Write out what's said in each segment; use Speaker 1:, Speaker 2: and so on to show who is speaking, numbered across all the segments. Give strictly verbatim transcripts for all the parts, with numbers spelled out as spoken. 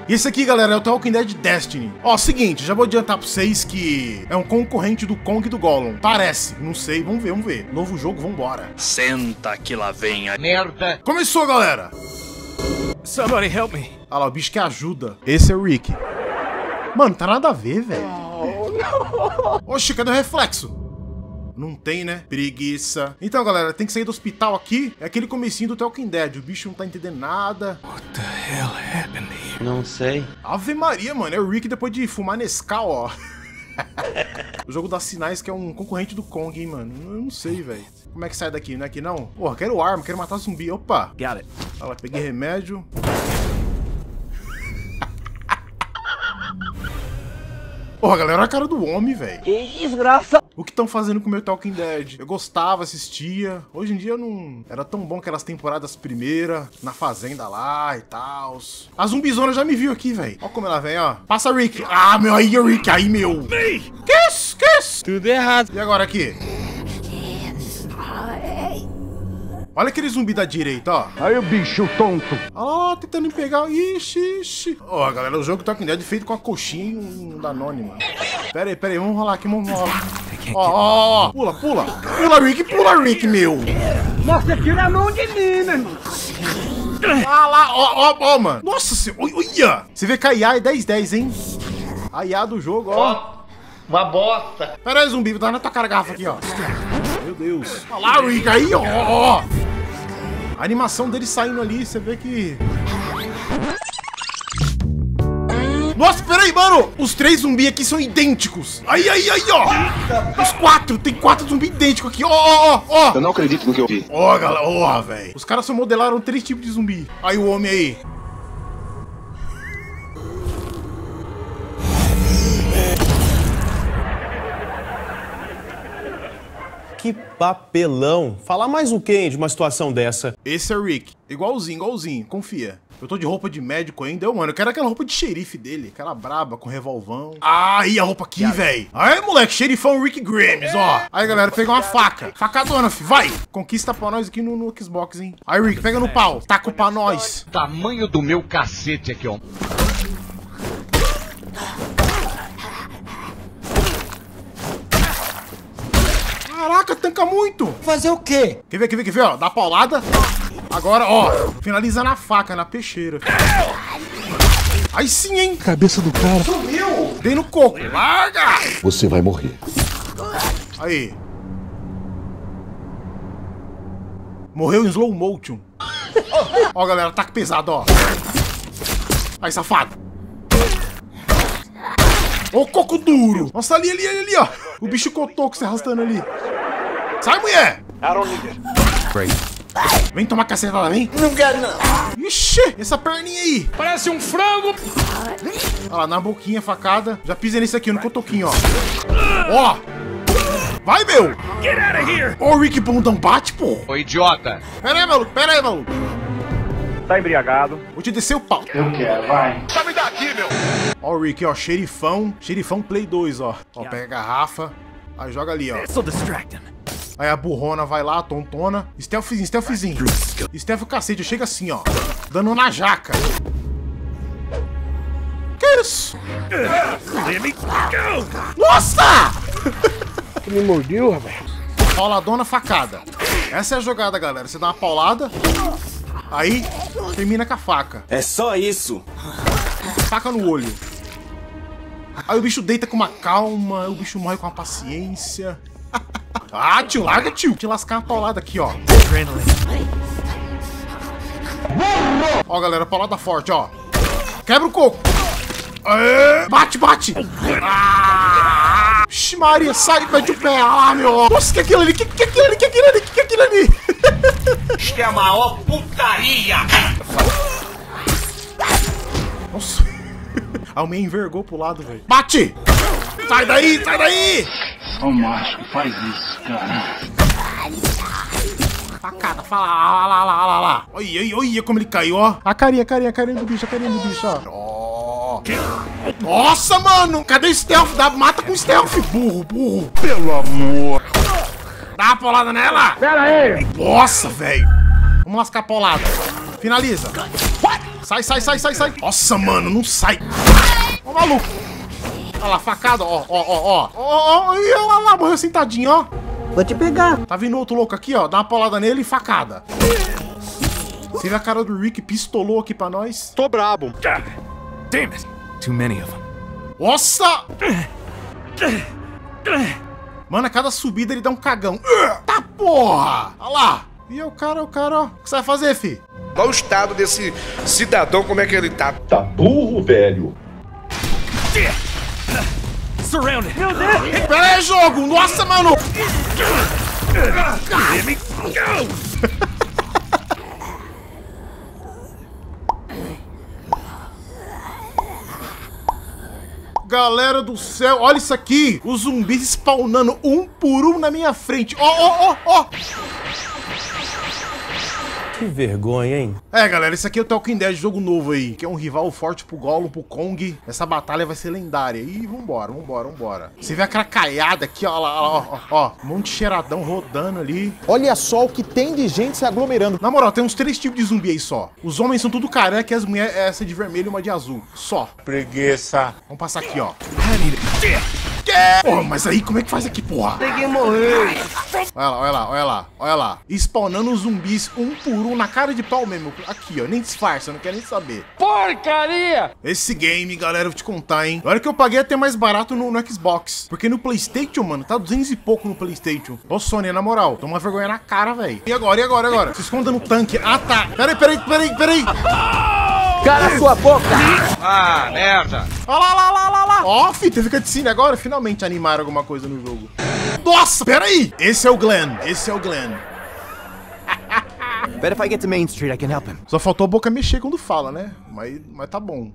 Speaker 1: E esse aqui, galera, é o The Walking Dead Destiny. Ó, seguinte, já vou adiantar pra vocês que é um concorrente do Kong e do Gollum. Parece, não sei, vamos ver, vamos ver. Novo jogo, vambora.
Speaker 2: Senta que lá vem a
Speaker 3: merda.
Speaker 1: Começou, galera.
Speaker 2: Somebody help me.
Speaker 1: Olha lá, o bicho que ajuda. Esse é o Rick. Mano, tá nada a ver, velho. Oh, oxi, cadê o reflexo? Não tem, né? Preguiça. Então, galera, tem que sair do hospital aqui. É aquele comecinho do The Walking Dead. O bicho não tá entendendo nada.
Speaker 2: What the hell happened here?
Speaker 3: Não sei.
Speaker 1: Ave Maria, mano. É o Rick depois de fumar Nescau, ó. O jogo dá sinais que é um concorrente do Kong, hein, mano. Eu não sei, velho. Como é que sai daqui? Não é aqui, não? Porra, quero arma, quero matar zumbi. Opa.
Speaker 2: Got it.
Speaker 1: Olha lá, peguei remédio. Porra, galera, olha a cara do homem, velho.
Speaker 3: Que desgraça.
Speaker 1: O que estão fazendo com o meu The Walking Dead? Eu gostava, assistia. Hoje em dia não era tão bom aquelas temporadas primeiras, na fazenda lá e tal. A zumbizona já me viu aqui, velho. Olha como ela vem, ó. Passa, Rick. Ah, meu, aí, Rick, aí, meu. Que isso, que isso?
Speaker 3: Tudo errado.
Speaker 1: E agora aqui? Olha aquele zumbi da direita, ó.
Speaker 4: Aí o bicho tonto.
Speaker 1: Ó, tentando me pegar. Ixi, ixi. Ó, galera, o jogo The Walking Dead feito com a coxinha e um Danone, mano. Pera aí, pera aí, vamos rolar aqui, vamos rolar. Ó, ó, ó. Pula, pula. Pula, Rick, pula, Rick, meu.
Speaker 4: Nossa, tira a mão de mim, meu irmão.
Speaker 1: Ah lá, ó, ó, ó, mano. Nossa senhora, olha. Você vê que a I A é dez dez, hein? A I A do jogo, ó.
Speaker 3: Uma bosta.
Speaker 1: Pera aí, zumbi, dá na tua cara a garrafa aqui, ó. Meu Deus. Olha lá, Rick, aí, ó, ó. A animação dele saindo ali, você vê que... Nossa, peraí, mano! Os três zumbis aqui são idênticos. Aí, aí, aí, ó! Os quatro, tem quatro zumbis idênticos aqui, ó, ó, ó, ó!
Speaker 5: Eu não acredito no que eu vi.
Speaker 1: Ó, galera, ó, velho. Os caras só modelaram três tipos de zumbi. Aí o homem aí.
Speaker 6: Que papelão. Falar mais o quê de uma situação dessa?
Speaker 1: Esse é o Rick. Igualzinho, igualzinho. Confia. Eu tô de roupa de médico ainda. Eu, mano, eu quero aquela roupa de xerife dele. Aquela braba, com revolvão. Ah, e a roupa aqui, velho. Aí, moleque, xerifão Rick Grimes, ó. Aí, galera, pega uma faca. Facadona, fi. Vai. Conquista pra nós aqui no, no Xbox, hein. Aí, Rick, pega no pau. Taca pra nós.
Speaker 3: Tamanho do meu cacete aqui, ó.
Speaker 1: Caraca, tanca muito.
Speaker 3: Fazer o quê?
Speaker 1: Quer ver, quer ver, quer ver, ó. Dá paulada. Agora, ó. Finaliza na faca, na peixeira. Aí sim, hein.
Speaker 4: Cabeça do cara.
Speaker 1: Sumiu. Dei no coco. Larga.
Speaker 5: Você vai morrer.
Speaker 1: Aí. Morreu em slow motion. Ó, galera, ataque pesado, ó. Aí, safado. Ó o coco duro. Nossa, ali, ali, ali, ali, ó. O bicho cotoco se arrastando ali. Sai, mulher. Vem tomar cacetada, vem.
Speaker 3: Não quero, não.
Speaker 1: Ixi, essa perninha aí.
Speaker 2: Parece um frango.
Speaker 1: Olha lá, na boquinha, facada. Já pisei nesse aqui, no cotoquinho, ó. Ó. Vai, meu.
Speaker 2: Get out of here.
Speaker 1: Ó o Rick bundão bate, pô.
Speaker 3: Ô, idiota.
Speaker 1: Pera aí, maluco, pera aí, maluco.
Speaker 4: Tá embriagado.
Speaker 1: Vou te descer o pau.
Speaker 4: Eu quero, vai.
Speaker 3: Tá me daqui, meu.
Speaker 1: Ó o Rick, ó, xerifão. Xerifão Play dois, ó. Ó, pega a garrafa. Aí joga ali, ó.
Speaker 2: So distracting.
Speaker 1: Aí a burrona vai lá, tontona. Stealthzinho, stealthzinho. Stealth o cacete, chega assim, ó. Dando na jaca. Que isso?
Speaker 2: Let me go.
Speaker 1: Nossa!
Speaker 4: Que me mordeu, rapaz.
Speaker 1: Pauladona, facada. Essa é a jogada, galera. Você dá uma paulada. Aí, termina com a faca.
Speaker 2: É só isso.
Speaker 1: Faca no olho. Aí o bicho deita com uma calma. O bicho morre com uma paciência. Ah, tio, larga, tio. Te lascar uma paulada aqui, ó. Ó, galera, paulada forte, ó. Quebra o coco. Aê, bate, bate. Ah, Ixi, Maria, sai, mete o pé. Ah, meu. Nossa, que é aquilo ali? Que que é aquilo ali? Que é aquilo ali? Que que é aquilo ali?
Speaker 3: Isso que é a maior putaria.
Speaker 1: Nossa. A almeia envergou pro lado, velho. Bate! Sai daí, sai daí!
Speaker 4: Só um macho que faz isso, cara.
Speaker 1: Facada, fala lá, lá, lá, lá, lá. Olha, olha, olha como ele caiu, ó. A carinha, a carinha, a carinha do bicho, a carinha do bicho, ó. Nossa, mano! Cadê o stealth? Dá, mata com stealth, burro, burro.
Speaker 4: Pelo amor.
Speaker 1: Dá uma paulada nela.
Speaker 4: Pera aí.
Speaker 1: Nossa, velho. Vamos lascar a paulada. Finaliza. Sai, sai, sai, sai, sai. Nossa, mano, não sai. Ó, maluco. Olha lá, facada, ó, ó, ó, ó. Ó, ó, e olha lá, morreu sentadinho, ó.
Speaker 7: Vou te pegar.
Speaker 1: Tá vindo outro louco aqui, ó. Dá uma paulada nele e facada. Você vê a cara do Rick, pistolou aqui pra nós.
Speaker 6: Tô brabo.
Speaker 2: Damn it. Too many of them.
Speaker 1: Nossa! Mano, a cada subida ele dá um cagão. Tá porra! Olha lá. E o cara, o cara, ó. O que você vai fazer, fi?
Speaker 8: Olha o estado desse cidadão, como é que ele tá.
Speaker 5: Tá burro, velho.
Speaker 2: Surrounded. Meu Deus.
Speaker 1: Pera aí, jogo! Nossa, mano!
Speaker 2: Let me go.
Speaker 1: Galera do céu, olha isso aqui! Os zumbis spawnando um por um na minha frente. Ó, ó, ó, ó!
Speaker 6: Que vergonha, hein?
Speaker 1: É, galera, esse aqui é o Talking Dead, jogo novo aí, que é um rival forte pro Gollum, pro Kong. Essa batalha vai ser lendária. E vambora, vambora, vambora. Você vê aquela caiada aqui, ó, lá, ó, ó, ó, um monte de cheiradão rodando ali.
Speaker 6: Olha só o que tem de gente se aglomerando.
Speaker 1: Na moral, tem uns três tipos de zumbi aí só. Os homens são tudo careca e as mulheres é essa de vermelho e uma de azul. Só.
Speaker 8: Preguiça.
Speaker 1: Vamos passar aqui, ó. Que? Porra, mas aí como é que faz aqui, porra?
Speaker 7: Peguei morrer.
Speaker 1: Olha lá, olha lá, olha lá, olha lá. Spawnando os zumbis um por um na cara de pau mesmo. Aqui, ó, nem disfarça, não quero nem saber.
Speaker 2: Porcaria.
Speaker 1: Esse game, galera, eu vou te contar, hein. Olha que eu paguei até mais barato no, no Xbox. Porque no PlayStation, mano, tá duzentos e pouco no PlayStation. Ô, Sony, na moral, toma vergonha na cara, velho. E agora, e agora, e agora? Se esconda no tanque. Ah, tá. Peraí, peraí, peraí, peraí.
Speaker 7: Cala a sua boca.
Speaker 3: Ah, merda.
Speaker 1: Olha lá, lá, lá, lá, lá. Ó, fi, teve cutscene agora. Finalmente animaram alguma coisa no jogo. Nossa, peraí. Esse é o Glenn, esse é o Glenn.
Speaker 9: Bet if I get to Main Street, I can help him.
Speaker 1: Só faltou a boca mexer quando fala, né? Mas, mas tá bom.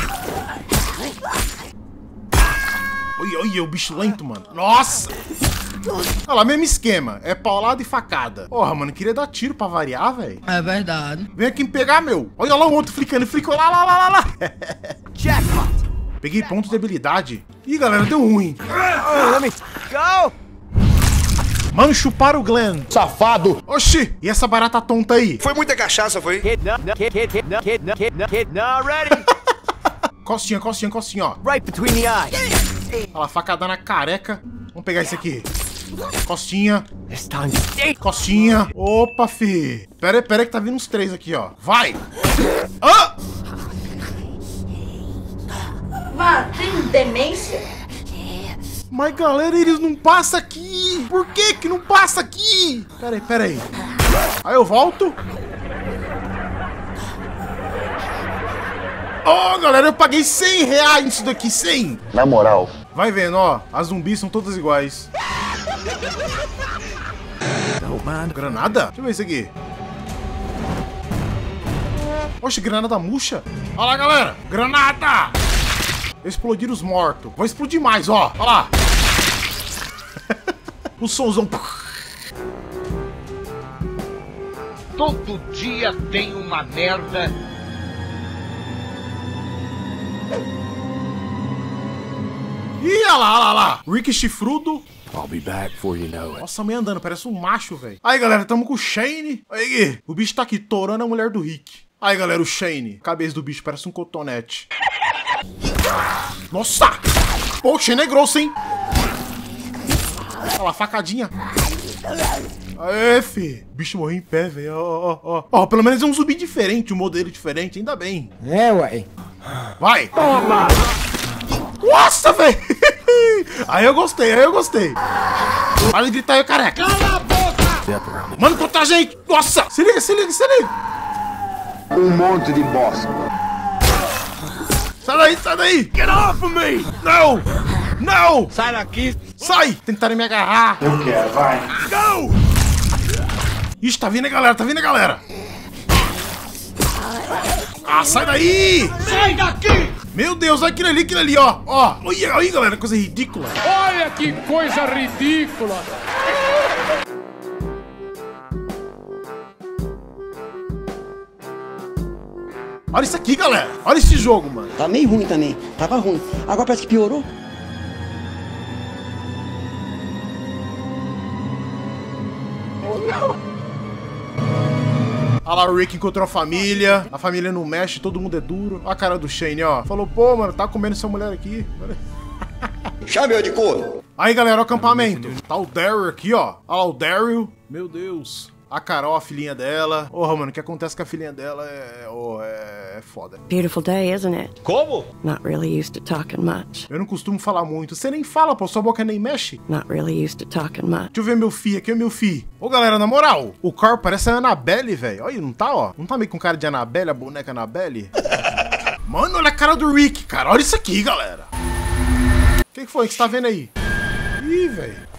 Speaker 1: Olha, olha, o bicho lento, mano. Nossa! Olha lá, mesmo esquema. É paulada e facada. Porra, mano, queria dar tiro pra variar, velho.
Speaker 7: É verdade.
Speaker 1: Vem aqui me pegar, meu. Olha lá o outro flicando. Flicou lá, lá, lá, lá, lá.
Speaker 9: Jackpot!
Speaker 1: Peguei ponto de habilidade. Ih, galera, deu ruim.
Speaker 9: Oh, let me go!
Speaker 1: Mano, chuparam o Glenn.
Speaker 6: Safado!
Speaker 1: Oxi, e essa barata tonta aí?
Speaker 8: Foi muita cachaça, foi?
Speaker 9: Kid, no, no, kid, kid, kid, no, kid, no, kid, no, kid, no, ready?
Speaker 1: Costinha, costinha, costinha, ó.
Speaker 9: Right between the eyes.
Speaker 1: Olha lá, facada na careca. Vamos pegar esse aqui. Costinha.
Speaker 9: This time, stay.
Speaker 1: Costinha. Opa, fi. Pera aí, pera aí que tá vindo uns três aqui, ó. Vai. Ah!
Speaker 10: Vá, tem demência?
Speaker 1: Mas, galera, eles não passam aqui. Por que que não passa aqui? Pera aí, pera aí. Aí eu volto. Ó, oh, galera, eu paguei cem reais nisso daqui, cem.
Speaker 5: Na moral.
Speaker 1: Vai vendo, ó. As zumbis são todas iguais. Granada? Deixa eu ver isso aqui. Oxe, granada murcha. Olha lá, galera. Granada! Explodir os mortos. Vou explodir mais, ó. Olha lá. O somzão.
Speaker 3: Todo dia tem uma merda.
Speaker 1: Ih, olha lá, olha lá, olha lá. Rick chifrudo.
Speaker 2: I'll be back before you know it.
Speaker 1: Nossa, a mãe andando, parece um macho, velho. Aí, galera, tamo com o Shane. Aí, Gui, o bicho tá aqui torando a mulher do Rick. Aí, galera, o Shane. A cabeça do bicho parece um cotonete. Nossa! Pô, o Shane é grosso, hein? Olha lá, facadinha. Aê, fi. O bicho morreu em pé, velho. Ó, ó, ó. Ó, pelo menos é um zumbi diferente, um modelo diferente, ainda bem.
Speaker 7: É, ué.
Speaker 1: Vai! Toma! Nossa, velho! Aí eu gostei, aí eu gostei. Para de gritar aí, careca. Cala a boca! Mano, quanta gente! Nossa! Se liga, se liga, se liga!
Speaker 5: Um monte de bosta.
Speaker 1: Sai daí, sai daí! Get off of me! Não! Não!
Speaker 3: Sai daqui.
Speaker 1: Sai! Tentaram me agarrar.
Speaker 5: Eu quero, vai.
Speaker 1: Go! Ixi, tá vindo a galera, tá vindo a galera. Ah, sai daí!
Speaker 3: Sai daqui.
Speaker 1: Meu Deus, olha aquilo ali, aquilo ali, ó. Ó, olha aí, galera, coisa ridícula.
Speaker 2: Olha que coisa ridícula.
Speaker 1: Olha isso aqui, galera. Olha esse jogo, mano.
Speaker 7: Tá meio ruim também. Tava ruim. Agora parece que piorou.
Speaker 1: Olha lá, o Rick encontrou a família. A família não mexe, todo mundo é duro. Olha a cara do Shane, ó. Falou, pô, mano, tá comendo essa mulher aqui.
Speaker 5: Chame de couro.
Speaker 1: Aí, galera, o acampamento. Tá o Daryl aqui, ó. Olha lá o Daryl. Meu Deus. A Carol, a filhinha dela. Porra, mano, o que acontece com a filhinha dela é... Oh, é... é foda.
Speaker 11: Beautiful day, isn't it?
Speaker 8: Como?
Speaker 11: Not really used to talking much.
Speaker 1: Eu não costumo falar muito. Você nem fala, pô. Sua boca nem mexe.
Speaker 11: Not really used to talking much.
Speaker 1: Deixa eu ver meu fi. Aqui é meu fi. Ô, galera, na moral. O Carl parece a Annabelle, velho. Olha, não tá, ó. Não tá meio com cara de Annabelle, a boneca Annabelle? Mano, olha a cara do Rick, cara. Olha isso aqui, galera. O que, que foi que você tá vendo aí? Ih, velho.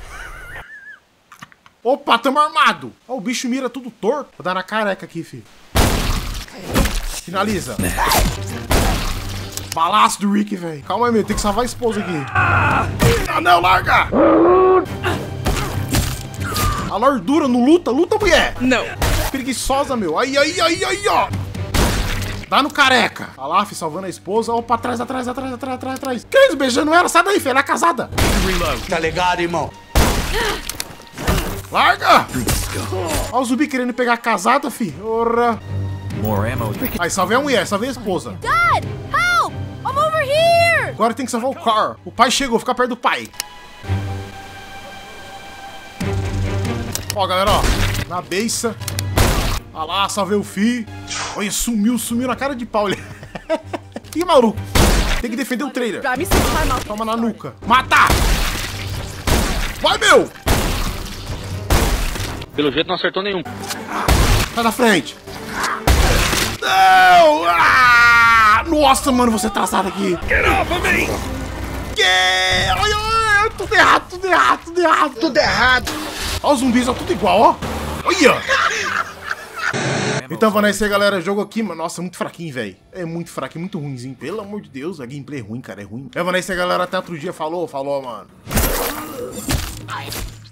Speaker 1: Opa, tamo armado. Ó, o bicho mira tudo torto. Vou dar na careca aqui, filho. Finaliza. Balaço do Rick, velho. Calma aí, meu. Tem que salvar a esposa aqui. Ah, não, larga. A lordura não luta. Luta, mulher.
Speaker 12: Não.
Speaker 1: Preguiçosa, meu. Aí, aí, aí, aí, ó. Dá no careca. Olha lá, filho, salvando a esposa. Opa, atrás, atrás, atrás, atrás, atrás, atrás. Que isso, beijando ela? Sai daí, filho. Ela é casada.
Speaker 5: Tá ligado, irmão?
Speaker 1: Larga! Olha o zumbi querendo pegar a casada, fi. Ora. Aí, salvei a mulher, salvei a esposa.
Speaker 13: Dad! Help! I'm over here!
Speaker 1: Agora tem que salvar o Carl. O pai chegou, fica perto do pai. Ó, galera, ó. Na beiça. Olha lá, salvei o fi. Olha, sumiu, sumiu na cara de pau. Ih, maluco. Tem que defender o trailer. Toma na nuca. Mata! Vai, meu!
Speaker 14: Pelo jeito não acertou nenhum.
Speaker 1: Sai da frente. Não! Ah! Nossa, mano, você é traçado aqui.
Speaker 8: Get off of me!
Speaker 1: Que? Olha, olha, tudo errado, tudo errado, tudo errado.
Speaker 5: Tudo errado.
Speaker 1: Olha os zumbis, ó, tudo igual, ó. Olha. Então, vamos aí, galera. Jogo aqui, mano. Nossa, muito fraquinho, velho. É muito fraquinho, muito ruimzinho. Pelo amor de Deus, a gameplay é ruim, cara. É ruim. É, vamos aí, galera. Até outro dia. Falou, falou, mano.